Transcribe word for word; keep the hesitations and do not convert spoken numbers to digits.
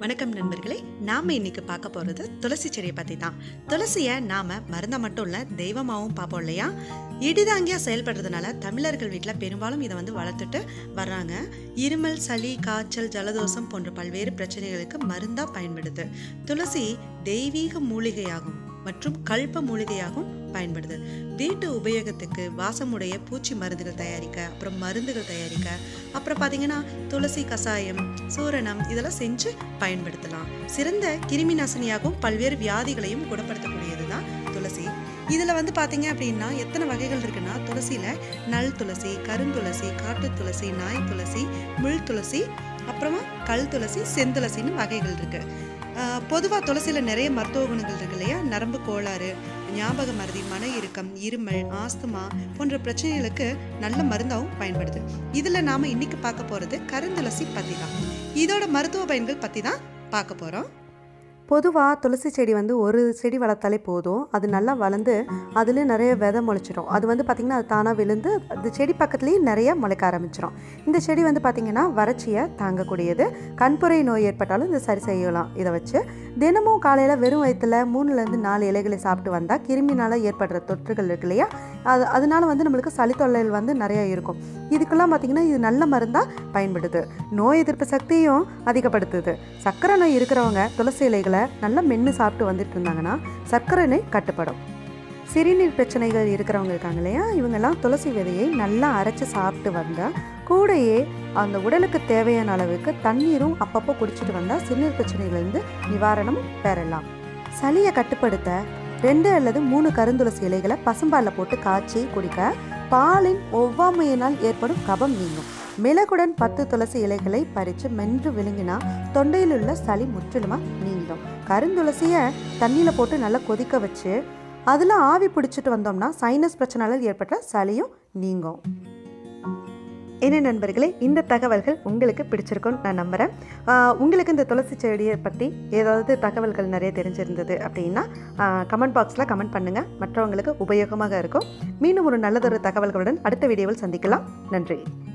வணக்கம் நண்பர்களே, நாம இன்னைக்கு பார்க்க போறது துளசி செடியை பத்தி தான். துளசியை நாம மருந்தா மட்டும் இல்ல தெய்வமாவும் பார்ப்போம் இல்லையா? இடிதாங்கியா செயல்படுறதுனால தமிழர்கள் வீட்டில் பெரும்பாலும் இதை வந்து வளர்த்துட்டு வர்றாங்க. இருமல், சளி, காய்ச்சல், ஜலதோஷம் போன்ற பல்வேறு பிரச்சனைகளுக்கு மருந்தா பயன்படுது. துளசி தெய்வீக மூலிகையாகும் மற்றும் கல்ப மூலிகையாகவும் பயன்படுது. வீட்டு உபயோகத்துக்கு வாசமுடைய பூச்சி மருந்துகள் தயாரிக்க, அப்புறம் மருந்துகள் தயாரிக்க, அப்புறம் பார்த்தீங்கன்னா துளசி கசாயம், சூரணம் இதெல்லாம் செஞ்சு பயன்படுத்தலாம். சிறந்த கிருமி நாசினியாகவும் பல்வேறு வியாதிகளையும் குணப்படுத்தக்கூடியது தான் துளசி. இதில் வந்து பார்த்தீங்க அப்படின்னா எத்தனை வகைகள் இருக்குன்னா, துளசியில் நல் துளசி, கருந்துளசி, காட்டு துளசி, நாய் துளசி, முள் துளசி, அப்புறமா கல் துளசி, செந்துளசின்னு வகைகள் இருக்கு. பொதுவாக துளசியில் நிறைய மருத்துவ குணங்கள் இருக்கு இல்லையா? நரம்பு கோளாறு, ஞாபக மறதி, மன இறுக்கம், இருமல், ஆஸ்துமா போன்ற பிரச்சனைகளுக்கு நல்ல மருந்தாகவும் பயன்படுது. இதில் நாம் இன்னைக்கு பார்க்க போகிறது கருந்துளசி பற்றி தான். இதோட மருத்துவ பயன்கள் பற்றி தான் பார்க்க போகிறோம். பொதுவாக துளசி செடி வந்து ஒரு செடி வளர்த்தாலே போதும். அது நல்லா வளர்ந்து அதில் நிறைய விதை முளைச்சிடும். அது வந்து பார்த்திங்கன்னா அது தானாக விழுந்து அந்த செடி பக்கத்துலேயே நிறைய முளைக்க ஆரம்பிச்சிடும். இந்த செடி வந்து பார்த்திங்கன்னா வறட்சியை தாங்கக்கூடியது. கண்புரை நோய் ஏற்பட்டாலும் இதை சரி செய்யலாம். இதை வச்சு தினமும் காலையில் வெறும் வயிற்றில் மூணுலேருந்து நாலு இலைகளை சாப்பிட்டு வந்தால் கிருமினால் ஏற்படுற தொற்றுகள் இருக்கு இல்லையா, அது அதனால வந்து நம்மளுக்கு சளி தொல்லைகள் வந்து நிறையா இருக்கும். இதுக்கெல்லாம் பார்த்திங்கன்னா இது நல்ல மருந்தாக பயன்படுது. நோய் எதிர்ப்பு சக்தியும் அதிகப்படுத்துது. சர்க்கரை நோய் இருக்கிறவங்க துளசி இலைகளை நல்லா மென்று சாப்பிட்டு வந்துட்டு இருந்தாங்கன்னா சர்க்கரை நோய் கட்டுப்படும். சிறுநீர் பிரச்சனைகள் இருக்கிறவங்க இருக்காங்க இல்லையா, இவங்கெல்லாம் துளசி விதையை நல்லா அரைச்சி சாப்பிட்டு வந்தால் கூடையே அந்த உடலுக்கு தேவையான அளவுக்கு தண்ணீரும் அப்பப்போ குடிச்சிட்டு வந்தால் சிறுநீர் பிரச்சனைகள்லேருந்து நிவாரணம் பெறலாம். சளியை கட்டுப்படுத்த ரெண்டு அல்லது மூணு கருந்துளசி இலைகளை பசும்பாலில் போட்டு காய்ச்சி குடிக்க பாலின் ஒவ்வாமையினால் ஏற்படும் கபம் நீங்கும். மிளகுடன் பத்து துளசி இலைகளை பறித்து மென்று விழுங்கினா தொண்டையில் உள்ள சளி முற்றிலுமாக நீங்கிடும். கருந்துளசியை தண்ணியில் போட்டு நல்லா கொதிக்க வச்சு அதில் ஆவி பிடிச்சிட்டு வந்தோம்னா சைனஸ் பிரச்சனையால் ஏற்பட்ட சளியும் நீங்கும். என்ன நண்பர்களே, இந்த தகவல்கள் உங்களுக்கு பிடிச்சிருக்கும்னு நான் நம்புகிறேன். உங்களுக்கு இந்த துளசி செடியை பற்றி ஏதாவது தகவல்கள் நிறைய தெரிஞ்சிருந்தது அப்படின்னா கமெண்ட் பாக்ஸில் கமெண்ட் பண்ணுங்கள். மற்றவங்களுக்கு உபயோகமாக இருக்கும். மீண்டும் ஒரு நல்லதொரு தகவல்களுடன் அடுத்த வீடியோவில் சந்திக்கலாம். நன்றி.